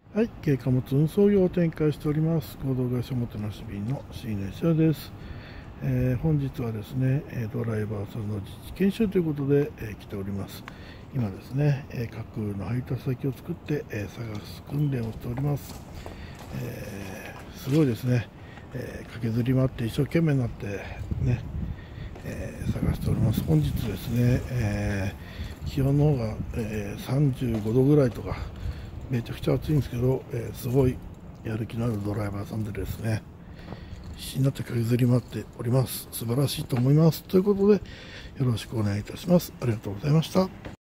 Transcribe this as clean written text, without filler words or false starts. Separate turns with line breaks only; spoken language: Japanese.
はい、軽貨物運送業を展開しております合同会社もてなし便の椎名社です。本日はですね、ドライバーさんの実地研修ということで、来ております。今ですね、架空の配達先を作って、探す訓練をしております。すごいですね、駆けずり回って一生懸命になってね、探しております。本日ですね、気温の方が、35度ぐらいとかめちゃくちゃ暑いんですけど、すごいやる気のあるドライバーさんでですね、必死になって駆けずり回っております。素晴らしいと思います。ということで、よろしくお願いいたします。ありがとうございました。